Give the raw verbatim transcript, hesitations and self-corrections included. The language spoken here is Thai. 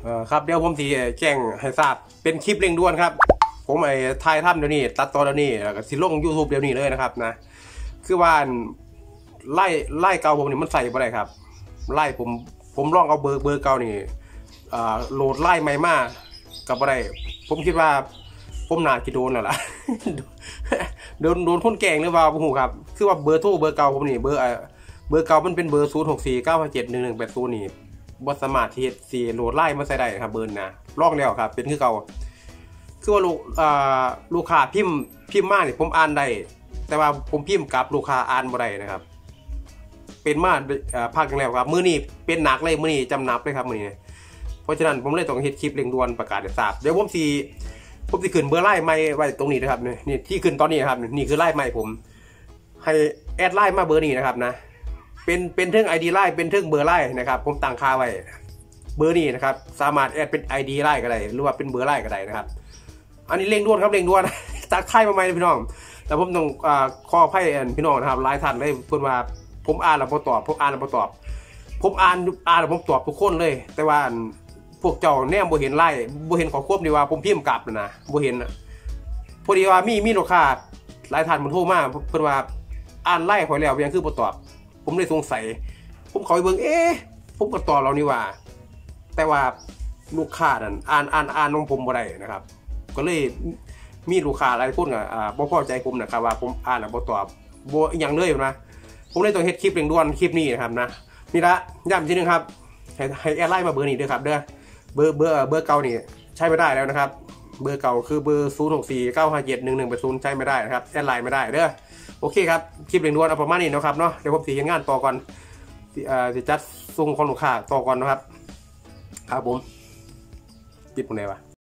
เออครับเดี๋ยวผมสีแจ้งให้ทราบเป็นคลิปเร่งด่วนครับผมไอ้ถ่ายทำเดี๋ยวนี้ตัดต่อเดี๋ยวนี้แล้วก็สิลง ยูทูบ เดี๋ยวนี้เลยนะครับนะคือว่าไล่ไล่เก่าผมนี่มันใส่บ่ได้ครับไล่ผมผมลองเอาเบอร์เบอร์เก่านี่โหลดไล่ใหม่มากกับบ่ได้ผมคิดว่าผมน่าจะโดนแล้วล่ะโดนโดนคนแกงหรือเปล่าผมหูครับคือว่าเบอร์โทรเบอร์เก่าผมนี่เบอร์เบอร์เก่ามันเป็นเบอร์ศูนย์หกสี่เก้าห้าเจ็ดหนึ่งหนึ่งแปดศูนย์นี่บสามารถที่สีโหลดไล่มาใส่ได้ครับเบอร์นะลอกแล้วครับเป็นคือเก่าคือว่าลูกลูกค้าพิมพ์พิมพ์มาเนี่ยผมอ่านได้แต่ว่าผมพิมพ์กับลูกค้าอ่านบ่ได้นะครับเป็นมาภาคกันแล้วครับมื้อนี้เป็นหนักเลยมื้อนี้จำนับเลยครับมื้อนี้เพราะฉะนั้นผมเลยต้องเฮ็ดคลิปเร่งด่วนประกาศให้ทราบเดี๋ยวผมสิผมสิขึ้นเบอร์ไล่ใหม่ไว้ตรงนี้นะครับนี่ที่ขึ้นตอนนี้ครับนี่คือไล่ใหม่ผมให้แอดไลน์มาเบอร์นี้นะครับนะเป็นเป็นเรื่อง ไอ ดี ไลน์เป็นเรื่องเบอร์ไลน์นะครับผมตั้งค่าไว้เบอร์นี้นะครับสามารถแอดเป็น ไอ ดี ไลน์ก็ได้หรือว่าเป็นเบอร์ไลน์ก็ได้นะครับอันนี้เร่งด่วนครับเร่งด่วนตักไข่มาใหม่พี่น้องแต่ผมต้องขออภัยพี่น้องนะครับหลายท่านได้พูดว่าผมอ่านแล้วผมตอบผมอ่านแล้วผมตอบผมอ่านอ่านแล้วผมตอบทุกคนเลยแต่ว่าพวกเจ้าแนมบ่เห็นไล่บ่เห็นขอควบดีว่าผมพิมพ์กลับนะบ่เห็นพอดีว่ามีมีลูกค้าหลายท่านมันโทรมาเพิ่นว่าอ่านไล่ข่อยแล้วยังคือบ่ตอบผมเลยสงสัยผมขอไปเบิ่งเอ๊ะผมก็ตอบเรานี่ว่าแต่ว่าลูกค้านั่นอ่านอ่านอ่านของผมบ่ได้นะครับก็เลยมีลูกค้าหลายคนอ่ะบ่พอใจผมนะครับว่าผมอ่านแล้วบ่ตอบบ่อีหยังเลยนะผมเลยต้องเฮ็ดคลิปเร่งด่วนคลิปนี้นะครับนะนี่ละย้ำอีกทีนึงครับให้ให้แอดไลน์มาเบอร์นี้ด้วยครับเด้อเบอร์เบอร์เบอร์เก่านี่ใช้ไม่ได้แล้วนะครับเบอร์เก่าคือเบอร์ศูนย์ หก สี่ เก้า ห้า เจ็ด หนึ่ง หนึ่ง แปด ศูนย์ใช้ไม่ได้นะครับแอดไลน์ไม่ได้เด้อโอเคครับคลิปเร่งด่วนเอาประมาณนี้นะครับเนาะเดี๋ยวผมสิเฮ็ดงานต่อก่อนสิจัดส่งของลูกค้าต่อก่อนนะครับครับผมปิดตรงไหนวะ